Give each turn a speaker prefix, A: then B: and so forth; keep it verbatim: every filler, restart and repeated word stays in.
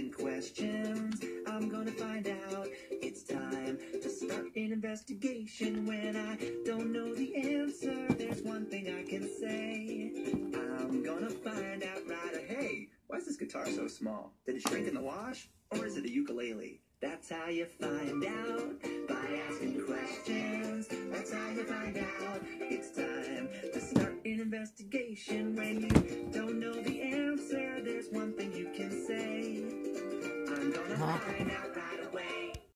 A: asking questions. I'm gonna find out. It's time to start an investigation. When I don't know the answer, there's one thing I can say. I'm gonna find out right away. Hey, why is this guitar so small? Did it shrink in the wash? Or is it a ukulele? That's how you find out, by asking questions. That's how you find out. It's time to start an investigation. When you don't know the answer, there's one thing you can say. I'm gonna find out right away.